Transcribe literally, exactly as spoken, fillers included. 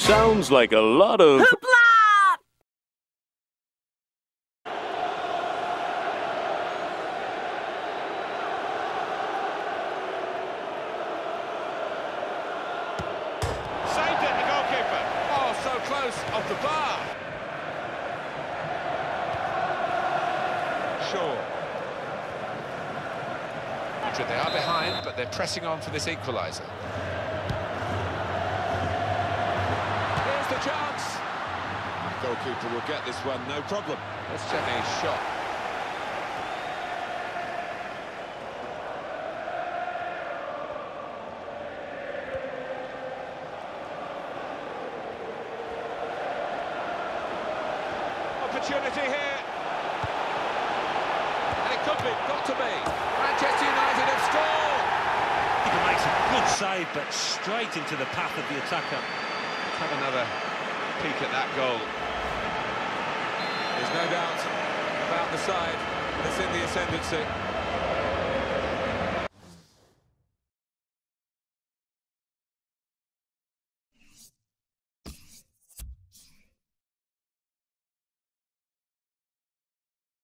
Sounds like a lot of... Saved it, the goalkeeper. Oh, so close, off the bar. Shaw. They are behind, but they're pressing on for this equaliser. Here's the chance. Goalkeeper will get this one, no problem. Let's check his shot. Opportunity here. And it could be, got to be. Manchester United have scored! He makes a good save, but straight into the path of the attacker. Let's have another peek at that goal. There's no doubt about the side that's in the ascendancy.